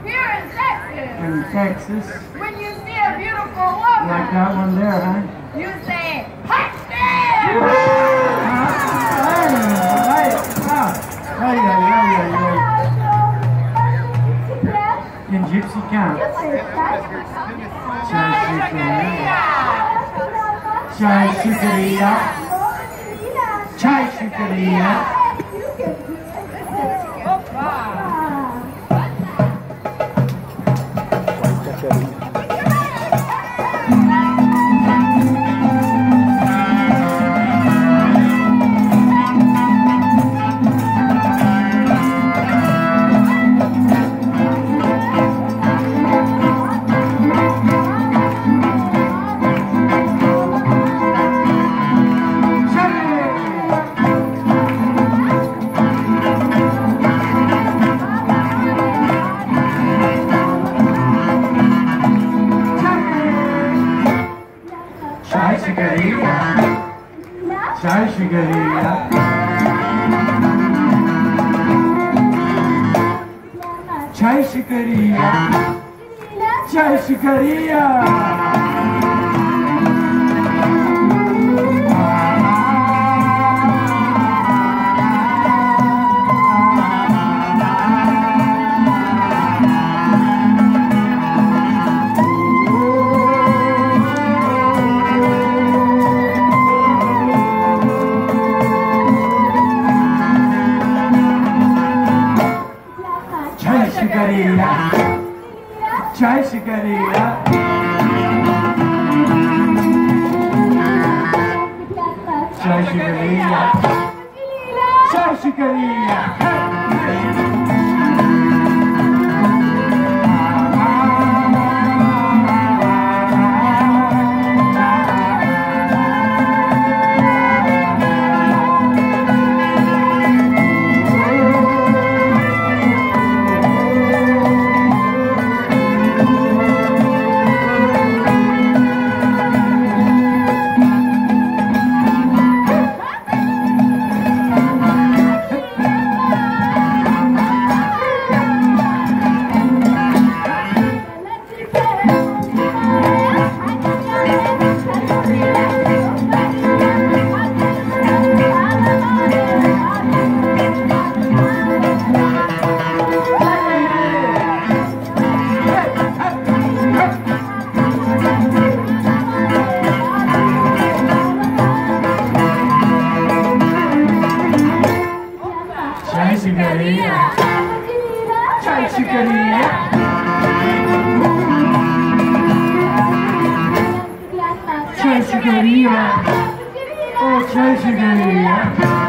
Here in Texas. In Texas. When you see a beautiful woman. Like that one there, huh? You say, hot damn! In Gypsy Camp. Chai Shikaria. Chai Shikaria. Chai Shikaria. Chai Shikaria. Chai Shikaria. Chai Shikaria. Chai Shikaria. Chai Shikaria. Chai Shikaria. Chai Shikaria. Chai Shikaria. Chai Shikaria. Chai Shikaria. Oh, Chai Shikaria.